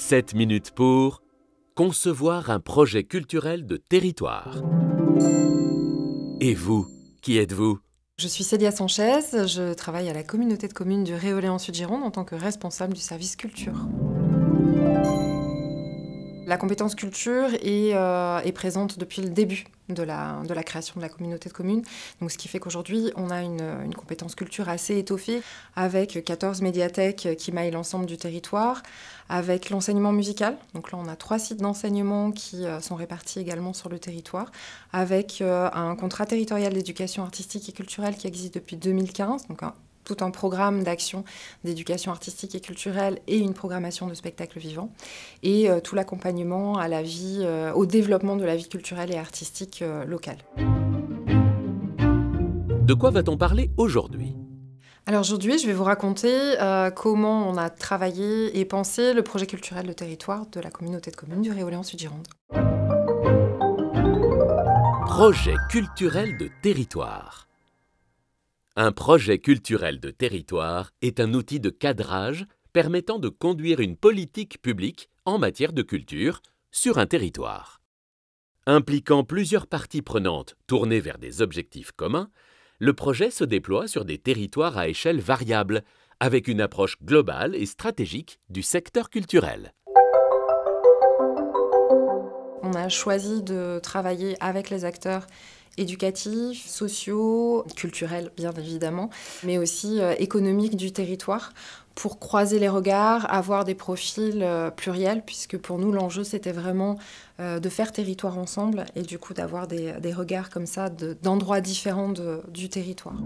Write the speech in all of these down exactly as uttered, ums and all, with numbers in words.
sept minutes pour concevoir un projet culturel de territoire. Et vous, qui êtes-vous? Je suis Célia Sanchez, je travaille à la communauté de communes du Réolais-en-Sud-Gironde en tant que responsable du service culture. La compétence culture est, euh, est présente depuis le début de la, de la création de la communauté de communes. Donc, ce qui fait qu'aujourd'hui, on a une, une compétence culture assez étoffée avec quatorze médiathèques qui maillent l'ensemble du territoire, avec l'enseignement musical. Donc là, on a trois sites d'enseignement qui euh, sont répartis également sur le territoire, avec euh, un contrat territorial d'éducation artistique et culturelle qui existe depuis deux mille quinze, donc un tout un programme d'action d'éducation artistique et culturelle et une programmation de spectacles vivants, et euh, tout l'accompagnement à la vie, euh, au développement de la vie culturelle et artistique euh, locale. De quoi va-t-on parler aujourd'hui? Alors aujourd'hui, je vais vous raconter euh, comment on a travaillé et pensé le projet culturel de territoire de la communauté de communes du Réolais-en-Sud-Gironde. Projet culturel de territoire. Un projet culturel de territoire est un outil de cadrage permettant de conduire une politique publique en matière de culture sur un territoire. Impliquant plusieurs parties prenantes tournées vers des objectifs communs, le projet se déploie sur des territoires à échelle variable, avec une approche globale et stratégique du secteur culturel. On a choisi de travailler avec les acteurs éducatifs, sociaux, culturels bien évidemment, mais aussi euh, économiques du territoire pour croiser les regards, avoir des profils euh, pluriels, puisque pour nous l'enjeu c'était vraiment euh, de faire territoire ensemble et du coup d'avoir des, des regards comme ça de, d'endroits différents de, du territoire.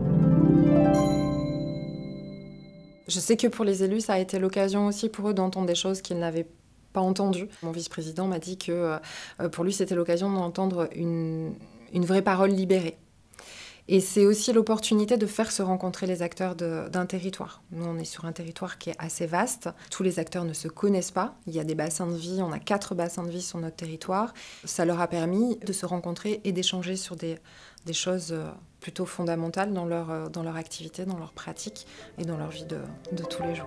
Je sais que pour les élus ça a été l'occasion aussi pour eux d'entendre des choses qu'ils n'avaient pas entendues. Mon vice-président m'a dit que euh, pour lui c'était l'occasion d'entendre une une vraie parole libérée. Et c'est aussi l'opportunité de faire se rencontrer les acteurs de, d'un territoire. Nous, on est sur un territoire qui est assez vaste. Tous les acteurs ne se connaissent pas. Il y a des bassins de vie, on a quatre bassins de vie sur notre territoire. Ça leur a permis de se rencontrer et d'échanger sur des, des choses plutôt fondamentales dans leur, dans leur activité, dans leur pratique et dans leur vie de, de tous les jours.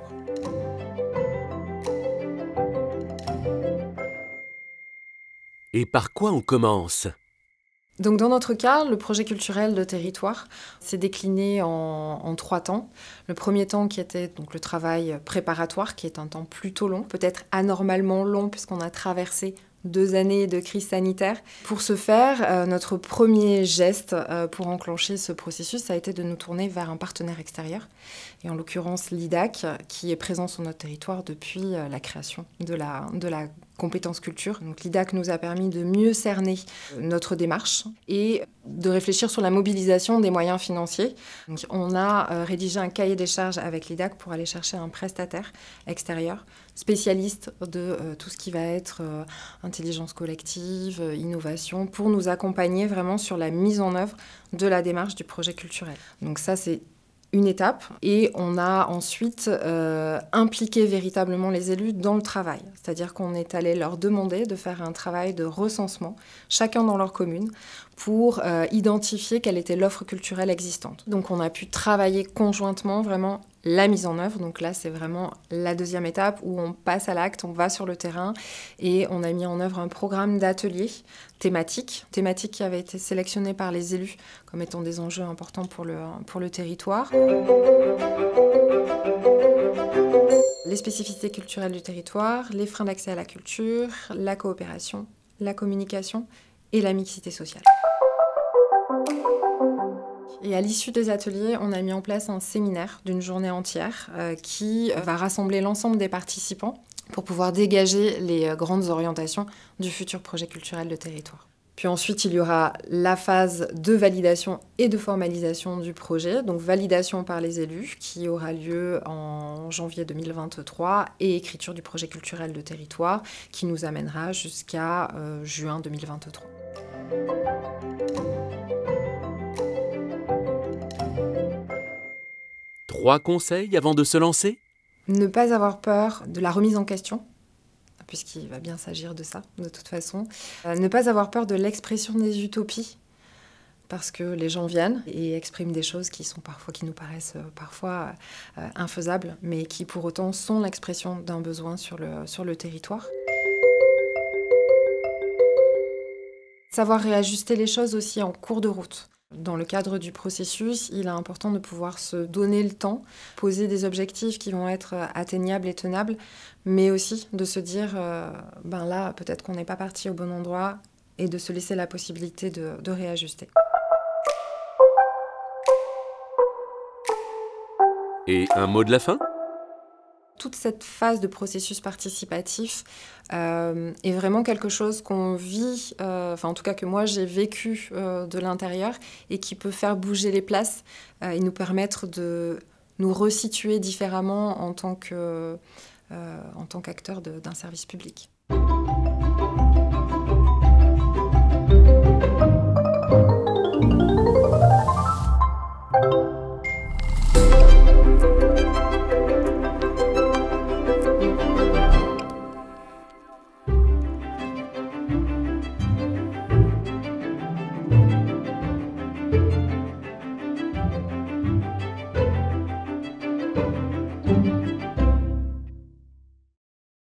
Et par quoi on commence ? Donc dans notre cas, le projet culturel de territoire s'est décliné en, en trois temps. Le premier temps qui était donc le travail préparatoire, qui est un temps plutôt long, peut-être anormalement long puisqu'on a traversé deux années de crise sanitaire. Pour ce faire, euh, notre premier geste euh, pour enclencher ce processus, ça a été de nous tourner vers un partenaire extérieur, et en l'occurrence l'I D A C, qui est présent sur notre territoire depuis euh, la création de la, de la compétence culture. Donc l'I D A C nous a permis de mieux cerner notre démarche et de réfléchir sur la mobilisation des moyens financiers. Donc, on a euh, rédigé un cahier des charges avec l'I D A C pour aller chercher un prestataire extérieur, spécialiste de euh, tout ce qui va être euh, intelligence collective, euh, innovation, pour nous accompagner vraiment sur la mise en œuvre de la démarche du projet culturel. Donc ça, c'est une étape, et on a ensuite euh, impliqué véritablement les élus dans le travail. C'est-à-dire qu'on est allé leur demander de faire un travail de recensement, chacun dans leur commune, pour euh, identifier quelle était l'offre culturelle existante. Donc on a pu travailler conjointement vraiment la mise en œuvre. Donc là, c'est vraiment la deuxième étape où on passe à l'acte, on va sur le terrain et on a mis en œuvre un programme d'ateliers thématiques, thématiques qui avaient été sélectionnées par les élus comme étant des enjeux importants pour le, pour le territoire. Les spécificités culturelles du territoire, les freins d'accès à la culture, la coopération, la communication et la mixité sociale. Et à l'issue des ateliers, on a mis en place un séminaire d'une journée entière euh, qui va rassembler l'ensemble des participants pour pouvoir dégager les euh, grandes orientations du futur projet culturel de territoire. Puis ensuite, il y aura la phase de validation et de formalisation du projet, donc validation par les élus qui aura lieu en janvier deux mille vingt-trois et écriture du projet culturel de territoire qui nous amènera jusqu'à euh, juin deux mille vingt-trois. Trois conseils avant de se lancer? Ne pas avoir peur de la remise en question, puisqu'il va bien s'agir de ça, de toute façon. Euh, ne pas avoir peur de l'expression des utopies. parce que les gens viennent et expriment des choses qui, sont parfois, qui nous paraissent euh, parfois euh, infaisables, mais qui pour autant sont l'expression d'un besoin sur le, sur le territoire. Savoir réajuster les choses aussi en cours de route. Dans le cadre du processus, il est important de pouvoir se donner le temps, poser des objectifs qui vont être atteignables et tenables, mais aussi de se dire, euh, ben là, peut-être qu'on n'est pas parti au bon endroit, et de se laisser la possibilité de, de réajuster. Et un mot de la fin ? Toute cette phase de processus participatif euh, est vraiment quelque chose qu'on vit, euh, enfin en tout cas que moi j'ai vécu euh, de l'intérieur et qui peut faire bouger les places euh, et nous permettre de nous resituer différemment en tant que, euh, en tant qu'acteurs d'un service public.